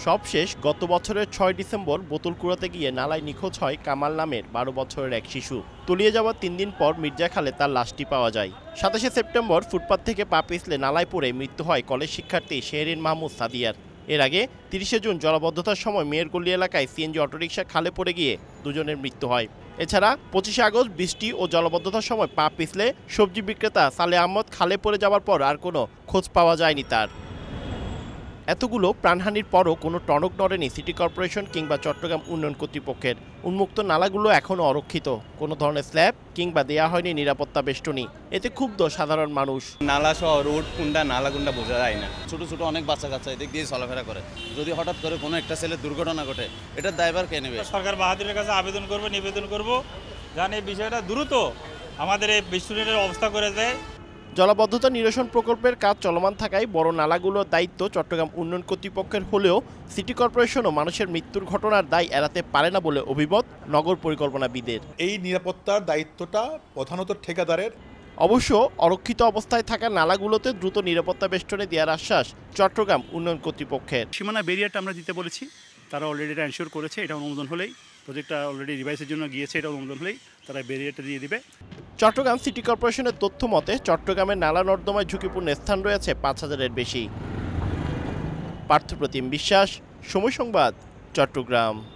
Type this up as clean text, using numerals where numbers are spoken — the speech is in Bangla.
সবশেষ গত বছরের ৬ ডিসেম্বর বোতল কুড়াতে গিয়ে নালায় নিখোঁজ হয় কামাল নামের ১২ বছরের এক শিশু। তলিয়ে যাওয়ার ৩ দিন পর মির্জাখালে তার লাশটি পাওয়া যায়। ২৭শে সেপ্টেম্বর ফুটপাত থেকে পা পিছলে নালায় পড়ে মৃত্যু হয় কলেজ শিক্ষার্থী শেহরিন মাহমুদ সাদিয়ার। এর আগে ৩০শে জুন জলাবদ্ধতার সময় মেয়েরগল্লি এলাকায় সিএনজি অটোরিকশা খালে পড়ে গিয়ে দুজনের মৃত্যু হয়। এছাড়া ২৫শে আগস্ট বৃষ্টি ও জলাবদ্ধতার সময় পা পিছলে সবজি বিক্রেতা সালেহ আহমদ খালে পড়ে যাওয়ার পর আর কোনো খোঁজ পাওয়া যায়নি তার। এতগুলো প্রাণহানির পরও কোনো টনক নড়েনি সিটি কর্পোরেশন কিংবা চট্টগ্রাম উন্নয়ন কর্তৃপক্ষের। উন্মুক্ত নালাগুলো এখনও অরক্ষিত, কোনো ধরনের স্ল্যাব কিংবা দেয়া হয়নি নিরাপত্তা বেষ্টনী। এতে ক্ষুব্ধ সাধারণ মানুষ। নালা সহ রোড কোনটা নালা কোনটা বোঝা যায় না। ছোট ছোট অনেক বাচ্চা কাচ্চা এদিক দিয়ে চলাফেরা করে, যদি হঠাৎ করে কোনো একটা ছেলে দুর্ঘটনা ঘটে এটার দায়ভার কে নেবে? সরকার বাহাদুরের কাছে নিবেদন করব যেন এই বিষয়টা দ্রুত আমাদের এই বেষ্টনীর অবস্থা করে দেয়। জলাবদ্ধতা নিরসন প্রকল্পের কাজ চলমান থাকায় বড় নালাগুলোর দায়িত্ব চট্টগ্রাম উন্নয়ন কর্তৃপক্ষের হলেও সিটি কর্পোরেশনও মানুষের মৃত্যুর ঘটনার দায় এড়াতে পারে না বলে অভিমত নগর পরিকল্পনাবিদের। এই নিরাপত্তার দায়িত্বটা প্রধানত ঠিকাদারের। অবশ্য অরক্ষিত অবস্থায় থাকা নালাগুলোতে দ্রুত নিরাপত্তা বেষ্টনী দেওয়ার আশ্বাস চট্টগ্রাম উন্নয়ন কর্তৃপক্ষের। সীমানা ব্যারিয়ারটা আমরা দিতে বলেছি, তারা অলরেডি এটা এনশিওর করেছে। এটা অনুমোদন হলেই, প্রজেক্টটা অলরেডি রিভাইসের জন্য গিয়েছে, এটা অনুমোদন হলেই তারা ব্যারিয়ারটা দিয়ে দিবে। চট্টগ্রাম সিটি কর্পোরেশনের তথ্য মতে চট্টগ্রামের নালা নর্দমায় ঝুঁকিপূর্ণ স্থান রয়েছে ৫,০০০-এর বেশি। পার্থপ্রতিম বিশ্বাস, সময় সংবাদ, চট্টগ্রাম।